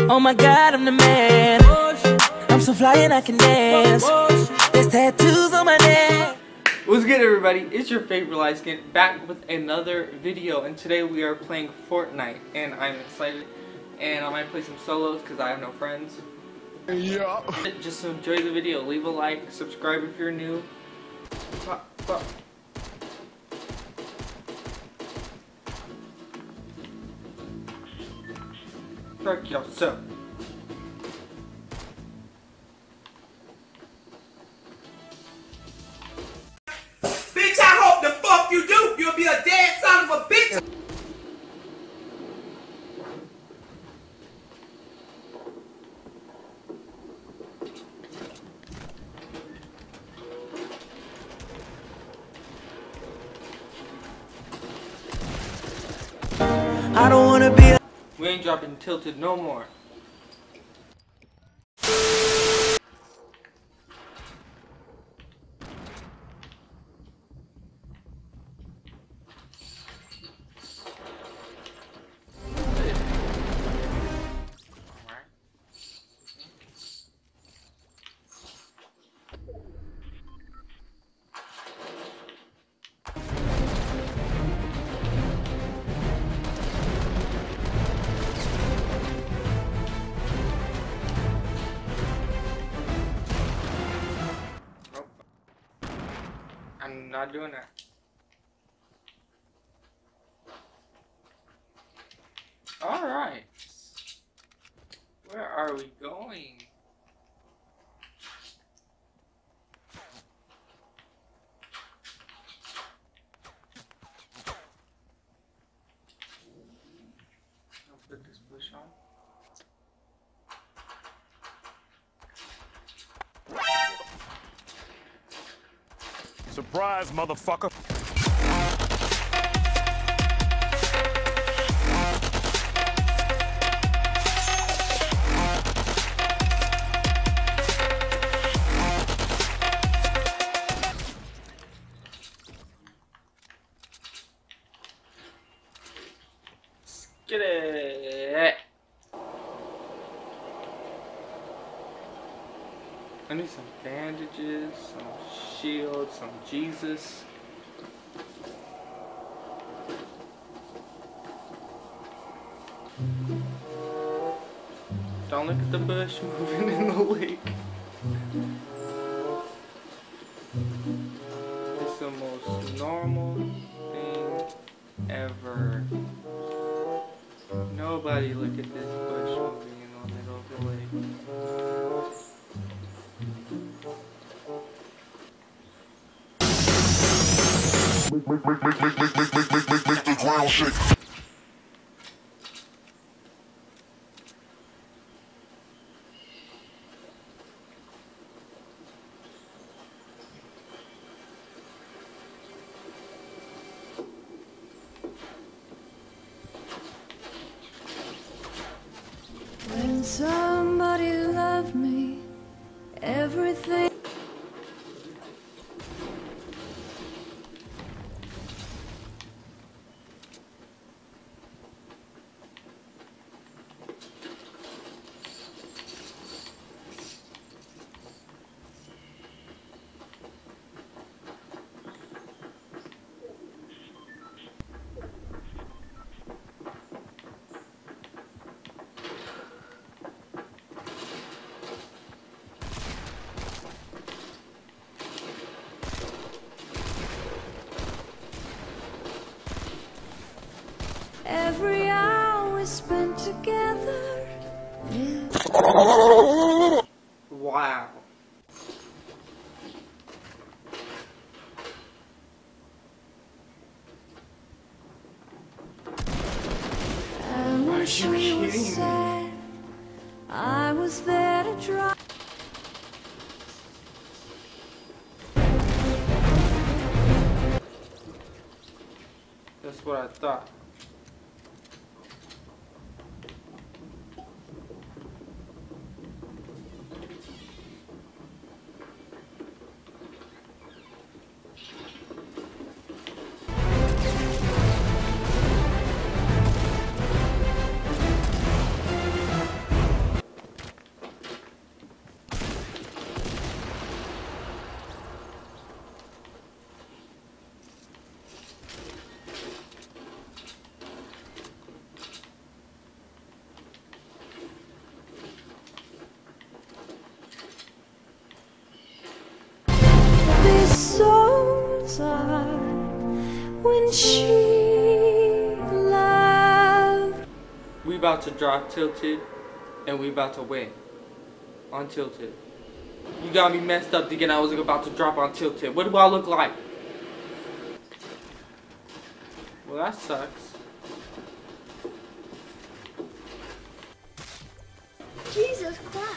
Oh my God, I'm the man. I'm so fly and I can dance. There's tattoos on my neck. What's good, everybody? It's your favorite light skin back with another video, and today we are playing Fortnite, and I'm excited. And I might play some solos because I have no friends. Yeah. Just enjoy the video. Leave a like, subscribe if you're new. Fuck yourself. Bitch, I hope the fuck you do. You'll be a dead son of a bitch. I don't wanna be. We ain't dropping tilted no more. I'm not doing that. Alright. Where are we going? I'll put this bush on. Surprise, motherfucker. Get it. I need some bandages, some shield, some Jesus. Don't look at the bush moving in the lake. It's the most normal thing ever. Nobody look at this bush moving in the middle of the lake. Make the ground shake. When somebody loved me, everything. Every hour we spent together. Wow. And when she was sad, I was there to try. That's what I thought. about to drop Tilted, and we about to win on Tilted. You got me messed up thinking I was about to drop on Tilted. What do I look like? Well, that sucks. Jesus Christ.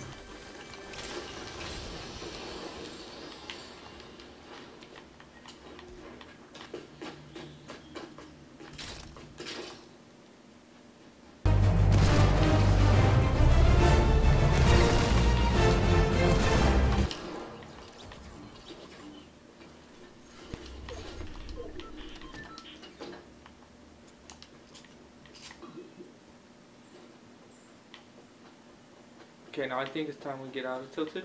Okay, now I think it's time we get out of Tilted.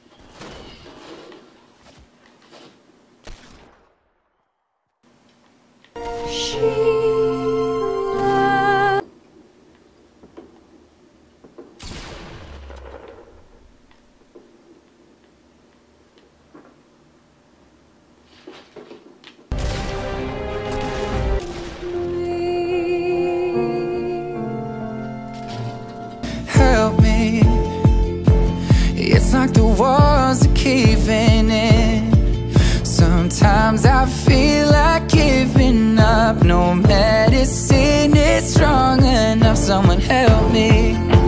Help me. It's like the walls are caving in. Sometimes I feel like giving up. No medicine is strong enough. Someone help me.